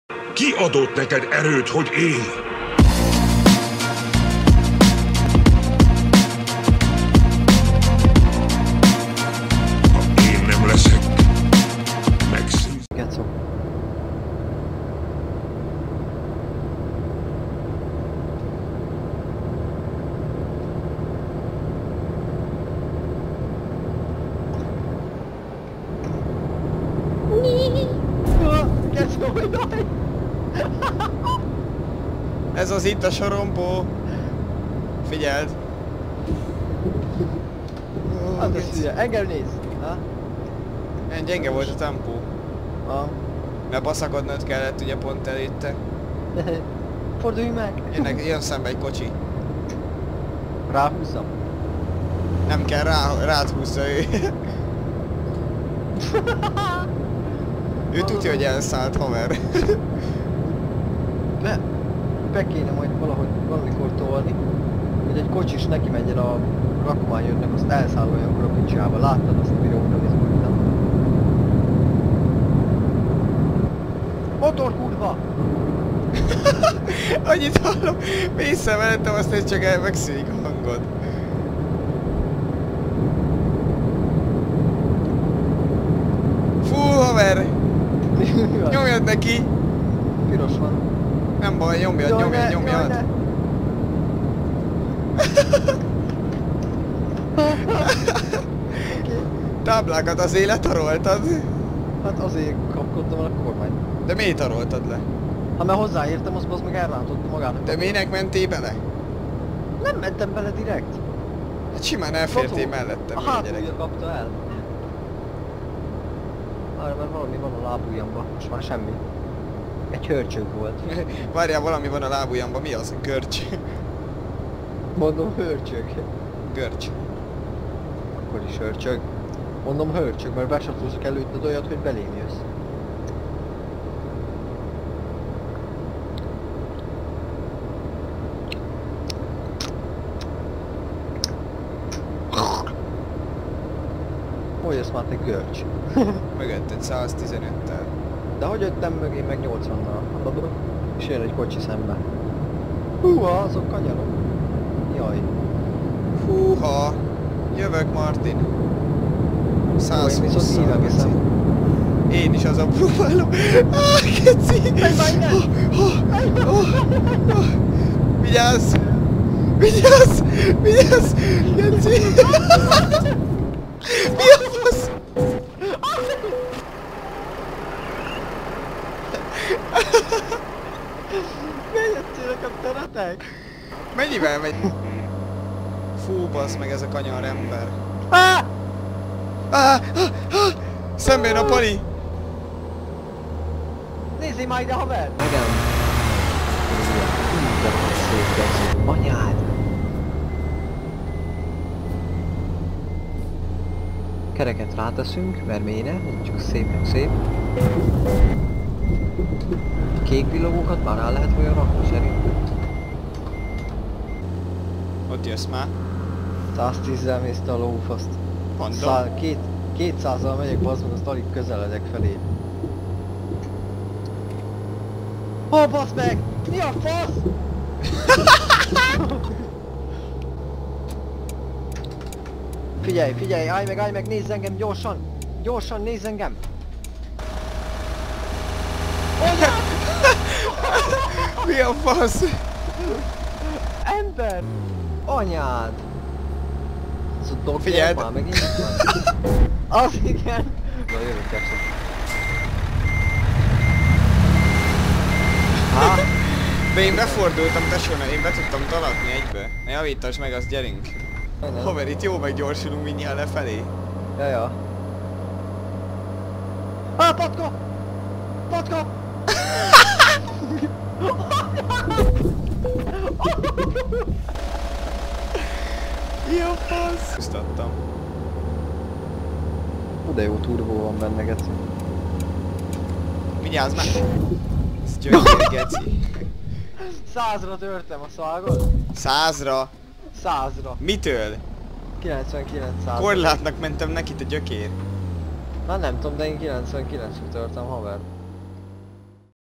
Ki adott neked erőt, hogy élj? Ha én nem leszek, megszűnsz. Gecok. Gecok, jaj! Ez az itt a sorompó. Figyeld. Hát ez ugye, engem nézd! Ha? Ilyen gyenge volt a tempó. Ha? Mert baszakodnod kellett ugye pont előtte. Fordulj meg! Jön szembe egy kocsi. Ráhúzzam. Nem kell rád húzza ő. Ő tudja, hogy elszállt, haver. Be kéne majd valamikor tolni, hogy egy kocsis neki menjen a rakományőrnek, azt elszállolja akkor a picsába. Láttad azt a videót, amit mondtam? Motor kurva! Annyit hallom, mészszel mellettem, aztán csak megszűnik a hangod. Fú, haver! Nyomjad neki! Piros van. Nem baj, nyomjad. Táblákat azért letaroltad. Hát azért kapkodtam el a kormányt. De miért taroltad le? Ha már hozzáértem, az meg elrántotta magának. De minek mentél bele? Nem mentem bele direkt. Hát simán elfértél mellettem, a gyerek. hátulja kapta el. Arra mert valami van a lábujjamba, most már semmi. Egy hörcsög volt. Várjál, valami van a lábujjamba, mi az? Görcs. Mondom hörcsög. Görcs. Akkor is hörcsög. Mondom hörcsög, mert besatúzok előtted olyat, hogy belém jössz. Hogy jössz már te görcs? Mögötted 115-tel. De hogy jöttem mögé meg 80-nal? És jön egy kocsi szembe. Húha, azok kanyarok. Jaj. Húha! Jövök, Martin. 120 viszont hívem viszem. Én is azon próbálom. Keci! Vigyázz! Vigyázz! Vigyázz! Keci! Mi a fasz? Bejöttél nekem teretek? Mennyivel megy? Fú, basz meg ez a kanyar ember. Szemben jön a pali! Nézzél már ide, haver! Megem! De van szép geci. Anyád! Kereket ráteszünk, mert miért ne? Csak szép meg szép. Kék villogókat már rá lehet olyan rakni szerintem. Ott jössz már. 110-zel mész te a lófaszt. Mondom. 200-al megyek, bazd meg, azt alig közeledek felé. Ó, baszd meg! Mi a fasz? Figyelj, figyelj, állj meg, nézz engem gyorsan! Gyorsan, nézz engem! Mi a fasz? Ember! Anyád! Ez a dog Figyeld! már megint itt van. Az igen! Na jövök, Jackson. Há? De én befordultam, tesóna, én be tudtam talatni egyből. Ne javítass meg, azt gyerünk. Haver, itt jó meggyorsulunk mindjárt lefelé. Jaja. Á, patka! Patka! Jó fasz! Pusztattam. De jó turbó van benne, geci. Vigyázz meg! Ez gyökér, geci. 100-ra törtem a szalgot. 100-ra? 100-ra. Mitől? 99%. Korlátnak mentem neki, te gyökér. Na nem tudom, de én 99-re törtem, haver.